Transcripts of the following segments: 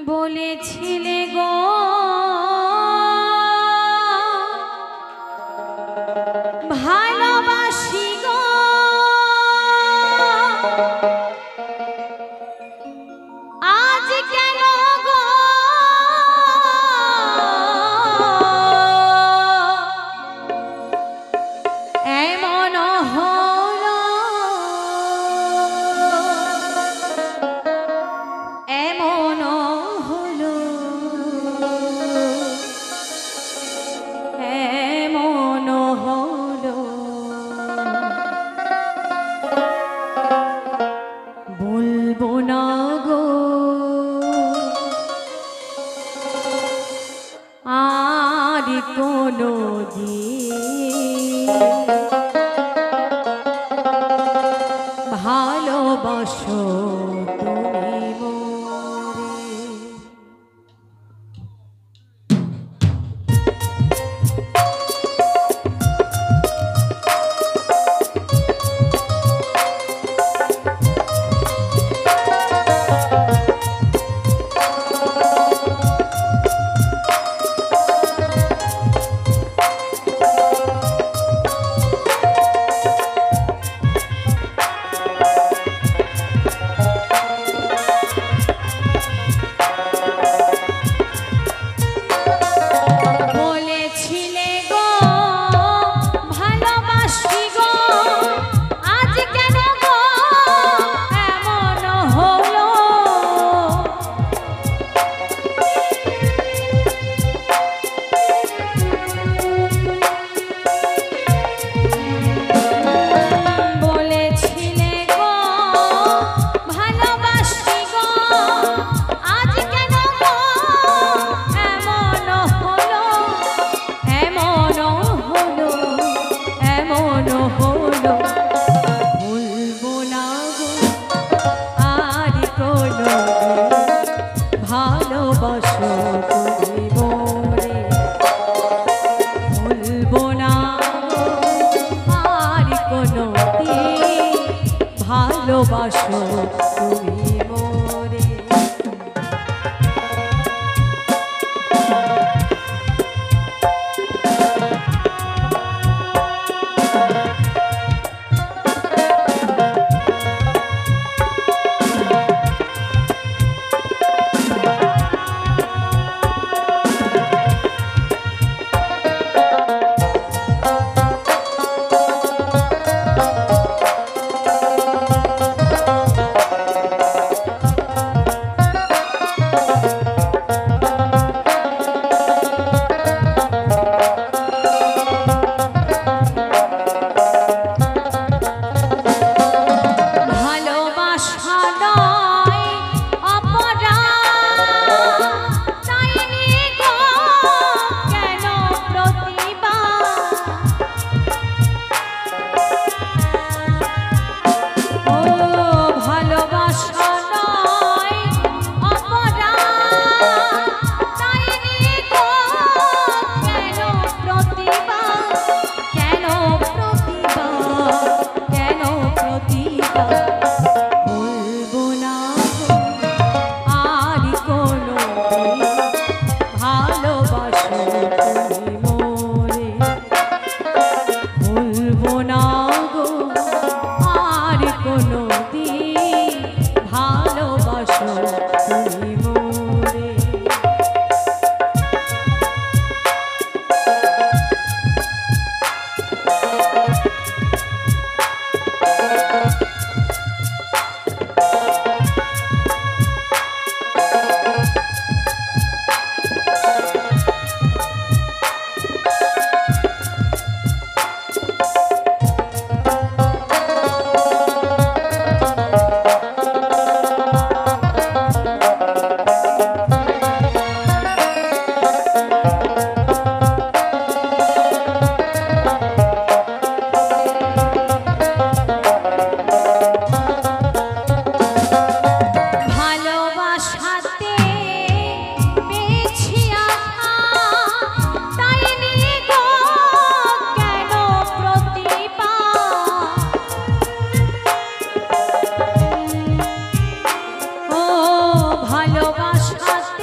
বলেছিলে গো ভালোবাসি গো আজ কেন গো এমন হলো এমন হলো এমন হলো বলবো না গো আর কোনো দিন ভালোবাসো তুমি মোরে। ভালোবাসো তুমি মোরে ভুলবো না আর কোনো দিন ভালোবাসো তুমি মোরে। ভালোবাসাতে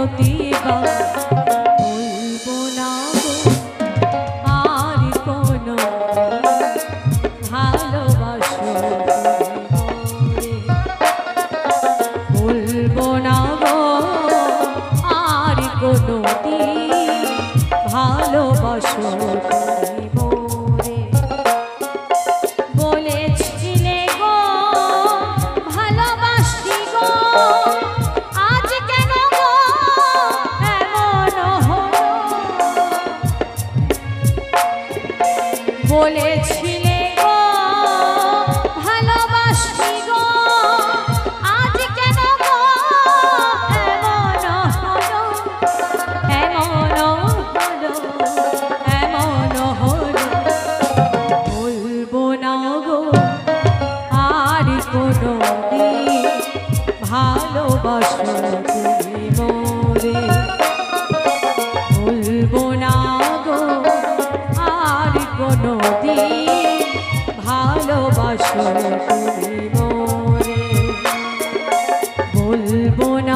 প্রতিবার বলবো না গো আর কোনো ভালোবাসো তুমি মোরে। বলবো না গো আর কোনো ভালোবাসো তুমি মোরে। বলেছিলে গো ভালোবাসি গো, আজ কেন গো এমন হলো? বলেছিলে গো ভালোবাসি গো, আজ কেন গো এমন হলো? এমন হলো, এমন হলো। বলবো না গো আর কোনো ভালোবাসো তুমি মোরে। বলবো না গো আর কোনো ভালোবাসো তুমি মোরে। বলবো না